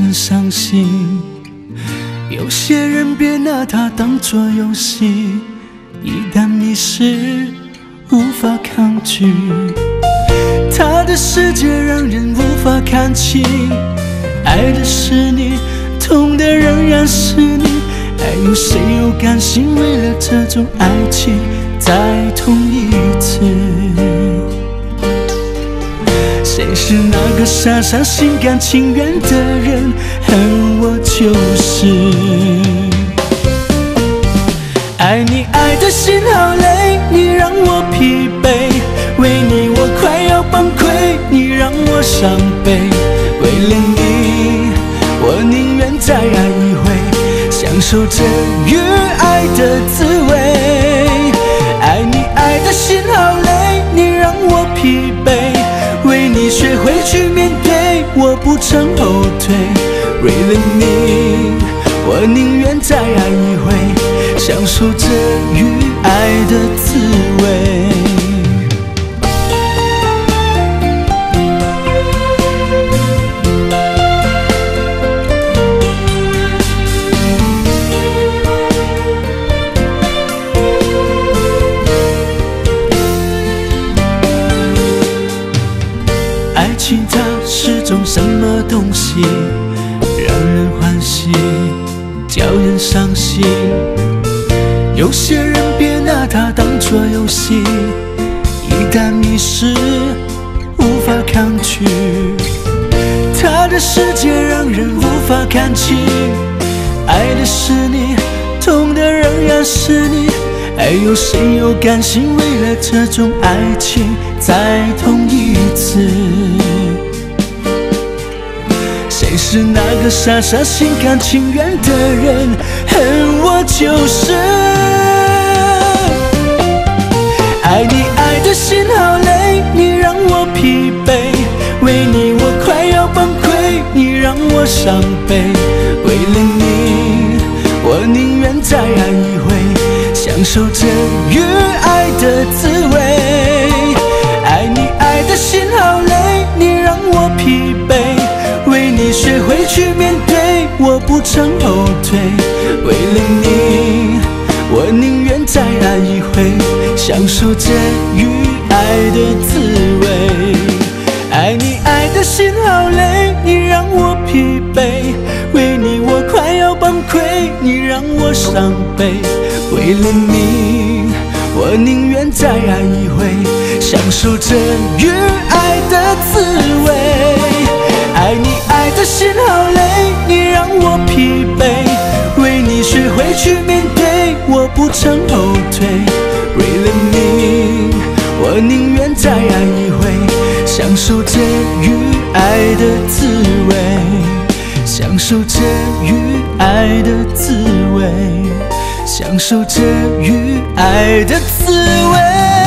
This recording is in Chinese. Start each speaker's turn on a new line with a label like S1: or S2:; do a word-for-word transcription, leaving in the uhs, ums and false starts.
S1: 人伤心。有些人别拿它当作游戏，一旦迷失无法抗拒。他的世界让人无法看清，爱的是你，痛的仍然是你。还有谁又甘心为了这种爱情再痛一次？谁是那个傻傻心甘情愿的人？恨我就是爱你，爱的心好累，你让我疲惫，为你我快要崩溃，你让我伤悲。为了你，我宁愿再爱一回，享受这遇爱的滋味。爱你，爱的心好累，你让我疲惫，为你学会去面对，我不曾后退。为了你，我宁愿再爱一回，享受这遇爱的滋味。爱情它是种什么东西？让人欢喜，叫人伤心。有些人别拿它当作游戏，一旦迷失无法抗拒。他的世界让人无法看清，爱的是你，痛的仍然是你。还有谁又甘心为了这种爱情再痛一次？谁是那个傻傻心甘情愿的人？恨我就是爱你，爱的心好累，你让我疲惫，为你我快要崩溃，你让我伤悲。为了你，我宁愿再爱一回，享受这遇爱的滋味。爱你，爱的心好累，你让我疲惫，为你学会去面对，我不曾后退。为了你，我宁愿再爱一回，享受这遇爱的滋味。爱你，爱的心好累，你让我疲惫，为你我快要崩溃，你让我伤悲。为了你，我宁愿再爱一回，享受这遇爱的滋味。爱你，爱的心好累，你让我疲惫，为你学会去面对，我不曾后退。为了你，我宁愿再爱一回，享受这遇爱的滋味，享受这遇爱的滋味，享受这遇爱的滋味。